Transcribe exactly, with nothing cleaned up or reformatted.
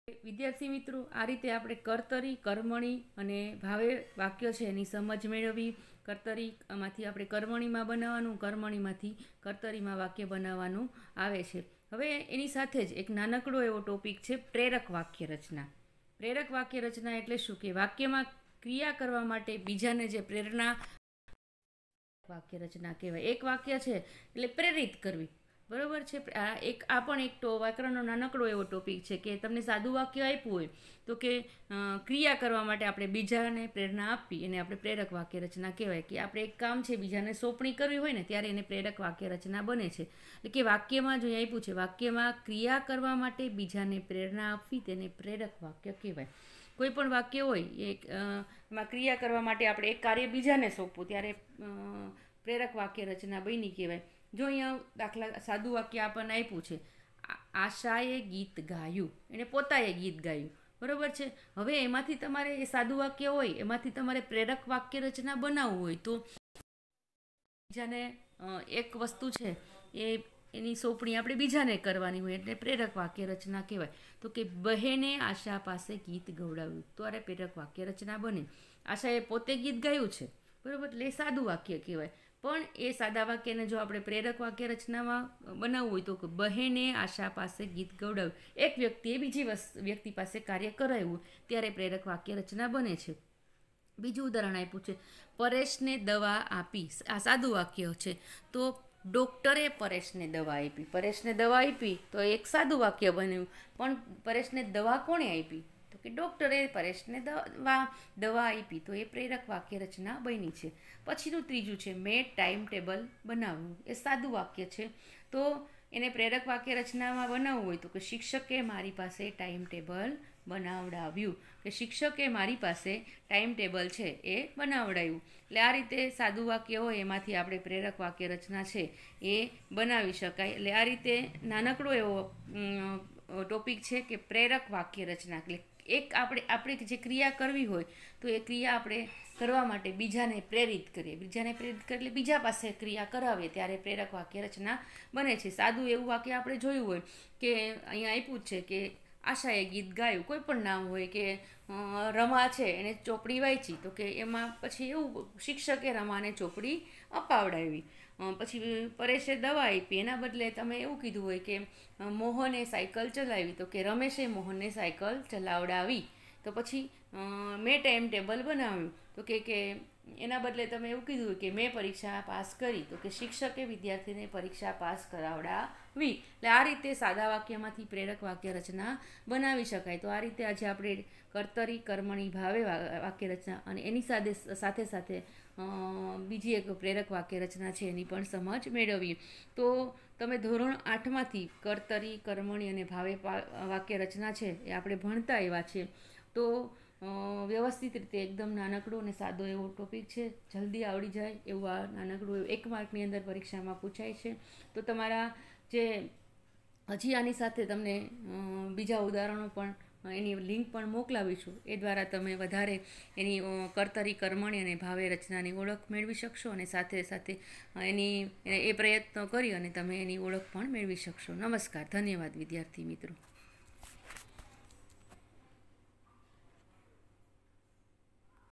વિદ્યાર્થી મિત્રો, આ રીતે આપણે કર્તરી, કર્મણી અને ભાવે વાક્ય છે એની સમજ મેળવી. કર્તરીમાંથી આપણે કર્મણીમાં બનાવવાનું, કર્મણીમાંથી કર્તરીમાં વાક્ય બનાવવાનું આવે છે. હવે એની સાથે જ એક નાનકડો એવો ટોપિક છે પ્રેરક વાક્ય રચના. પ્રેરક વાક્ય રચના એટલે શું કે વાક્યમાં ક્રિયા કરવા માટે બીજાને જે પ્રેરણા વાક્ય રચના કહેવાય. એક વાક્ય છે એટલે પ્રેરિત કરવી, બરોબર છે. આ એક આ પણ એક તો વ્યાકરણનો નાનકડો એવો ટોપિક છે કે તમને સાદું વાક્ય આપ્યું હોય તો કે ક્રિયા કરવા માટે આપણે બીજાને પ્રેરણા આપવી એને આપણે પ્રેરક વાક્ય રચના કહેવાય. કે આપણે એક કામ છે બીજાને સોંપણી કરવી હોય ને ત્યારે એને પ્રેરક વાક્ય રચના બને છે. એટલે કે વાક્યમાં જો આપ્યું છે વાક્યમાં ક્રિયા કરવા માટે બીજાને પ્રેરણા આપવી તેને પ્રેરક વાક્ય કહેવાય. કોઈ પણ વાક્ય હોય એક એમાં ક્રિયા કરવા માટે આપણે એક કાર્ય બીજાને સોંપવું ત્યારે પ્રેરક વાક્ય રચના બની કહેવાય. જો અહીંયા દાખલા સાદું વાક્ય આપણને આપ્યું છે, આશાએ ગીત ગાયું, એને પોતાએ ગીત ગાયું, બરોબર છે. હવે એમાંથી તમારે એ સાદું વાક્ય હોય એમાંથી તમારે પ્રેરક વાક્ય રચના બનાવવું હોય તો બીજાને એક વસ્તુ છે એ એની સોંપણી આપણે બીજાને કરવાની હોય એટલે પ્રેરક વાક્ય રચના કહેવાય. તો કે બહેને આશા પાસે ગીત ગવડાવ્યું તો અરે પ્રેરક વાક્ય રચના બને. આશાએ પોતે ગીત ગાયું છે, બરોબર, એટલે એ સાદું વાક્ય કહેવાય. પણ એ સાદા વાક્યને જો આપણે પ્રેરક વાક્ય રચનામાં બનાવવું હોય તો બહેને આશા પાસે ગીત ગવડાવ્યું, એક વ્યક્તિએ બીજી વ્યક્તિ પાસે કાર્ય કરાવ્યું ત્યારે પ્રેરક વાક્ય રચના બને છે. બીજું ઉદાહરણ આપ્યું છે, પરેશને દવા આપી. આ સાદું વાક્ય છે તો ડૉક્ટરે પરેશને દવા આપી. પરેશને દવા આપી તો એક સાદું વાક્ય બન્યું. પણ પરેશને દવા કોણે આપી તો કે ડૉક્ટરે પરેશને દવા દવા આપી તો એ પ્રેરક વાક્ય રચના બની છે. પછીનું ત્રીજું છે મેં ટાઈમ ટેબલ બનાવ્યું. એ સાદું વાક્ય છે તો એને પ્રેરક વાક્ય રચનામાં બનાવવું હોય તો કે શિક્ષકે મારી પાસે ટાઈમ ટેબલ બનાવડાવ્યું. કે શિક્ષકે મારી પાસે ટાઈમ ટેબલ છે એ બનાવડાવ્યું. એટલે આ રીતે સાદું વાક્ય હોય એમાંથી આપણે પ્રેરક વાક્ય રચના છે એ બનાવી શકાય. એટલે આ રીતે નાનકડો એવો ટોપિક છે કે પ્રેરક વાક્ય રચના. એટલે એક આપણે આપણે જે ક્રિયા કરવી હોય તો એ ક્રિયા આપણે કરવા માટે બીજાને પ્રેરિત કરીએ. બીજાને પ્રેરિત કરીએ એટલે બીજા પાસે ક્રિયા કરાવીએ ત્યારે પ્રેરક વાક્ય રચના બને છે. સાદું એવું વાક્ય આપણે જોયું હોય કે અહીંયા આપ્યું છે કે આશાએ ગીત ગાયું, કોઈ પણ નામ હોય કે રમા છે એને ચોપડી વાંચી તો કે એમાં પછી એવું શિક્ષકે રમાને ચોપડી અપાવડાવી. પછી પરેશે દવા આપી એના બદલે તમે એવું કીધું હોય કે મોહને સાયકલ ચલાવી તો કે રમેશે મોહનને સાયકલ ચલાવડાવી. તો પછી મેં ટાઈમ ટેબલ બનાવ્યું તો કે કે એના બદલે તમે એવું કીધું હોય કે મેં પરીક્ષા પાસ કરી તો કે શિક્ષકે વિદ્યાર્થીને પરીક્ષા પાસ કરાવડાવી. એટલે આ રીતે સાદા વાક્યમાંથી પ્રેરક વાક્ય રચના બનાવી શકાય. તો આ રીતે આજે આપણે કર્તરી, કર્મણી, ભાવે વાક્ય રચના અને એની સાથે સાથે સાથે બીજી એક પ્રેરક વાક્ય રચના છે એની પણ સમજ મેળવીએ. તો તમે ધોરણ આઠમાંથી કર્તરી, કર્મણી અને ભાવે વાક્ય રચના છે એ આપણે ભણતા એવા છે. તો વ્યવસ્થિત રીતે એકદમ નાનકડો અને સાદો એવો ટોપિક છે, જલ્દી આવડી જાય એવું આ નાનકડું એક માર્કની અંદર પરીક્ષામાં પૂછાય છે. તો તમારા જે હજી આની સાથે તમને બીજા ઉદાહરણો પણ એની લિંક પણ મોકલાવીશું એ દ્વારા તમે વધારે એની કર્તરી, કર્મણી અને ભાવે રચનાની ઓળખ મેળવી શકશો અને સાથે સાથે એની એ પ્રયત્નો કરી અને તમે એની ઓળખ પણ મેળવી શકશો. નમસ્કાર, ધન્યવાદ વિદ્યાર્થી મિત્રો.